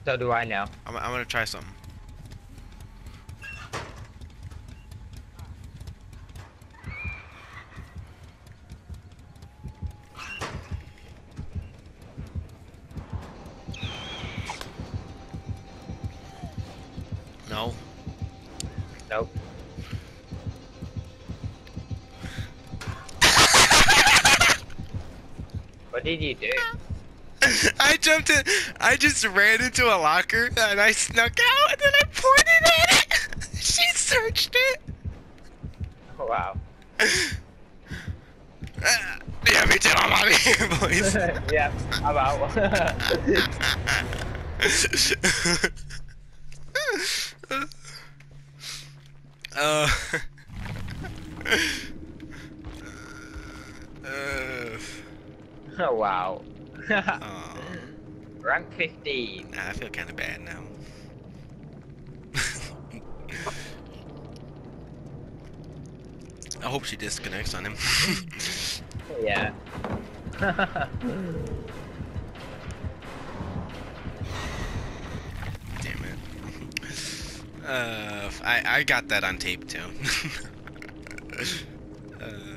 So do I now. I'm gonna try something. No. Nope. What did you do? I jumped in. I just ran into a locker and I snuck out and then I pointed at it. She searched it. Oh, wow. Yeah, me too. I'm out of here, boys. Yeah, I'm out. uh, uh, Oh, wow. oh, Rank 15. I feel kind of bad now. I hope she disconnects on him. Yeah. Damn it. I got that on tape too.